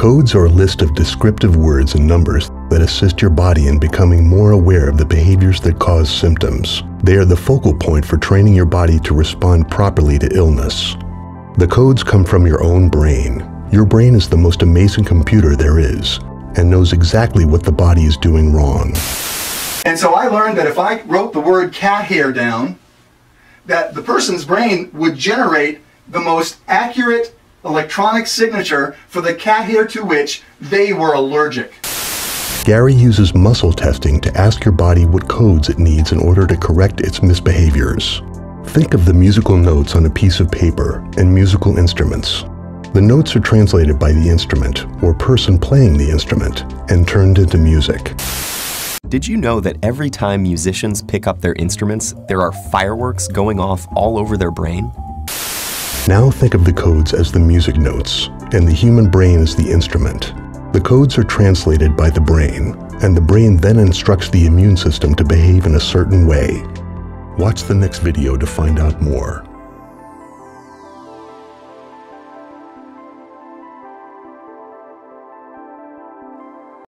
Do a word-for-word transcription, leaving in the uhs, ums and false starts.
Codes are a list of descriptive words and numbers that assist your body in becoming more aware of the behaviors that cause symptoms. They are the focal point for training your body to respond properly to illness. The codes come from your own brain. Your brain is the most amazing computer there is and knows exactly what the body is doing wrong. And so I learned that if I wrote the word cat hair down, that the person's brain would generate the most accurate electronic signature for the cat hair to which they were allergic. Gary uses muscle testing to ask your body what codes it needs in order to correct its misbehaviors. Think of the musical notes on a piece of paper and musical instruments. The notes are translated by the instrument or person playing the instrument and turned into music. Did you know that every time musicians pick up their instruments, there are fireworks going off all over their brain? Now think of the codes as the music notes, and the human brain as the instrument. The codes are translated by the brain, and the brain then instructs the immune system to behave in a certain way. Watch the next video to find out more.